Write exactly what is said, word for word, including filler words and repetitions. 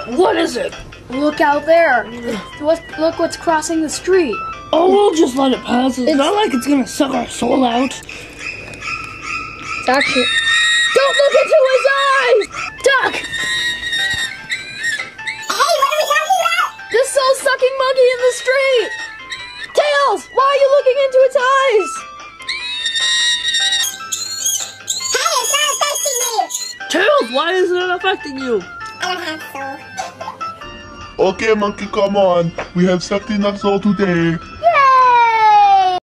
What? What is it? Look out there. What, look what's crossing the street. Oh, we'll just let it pass. It's, it's not like it's gonna suck our soul out. It's actually... Don't look into his eyes! Duck! Hey, what are we talking about? This soul-sucking monkey in the street! Tails! Why are you looking into its eyes? Hey, it's not affecting me! Tails, why isn't it affecting you? I don't have soul. Okay, monkey, come on. We have sucked enough soul today.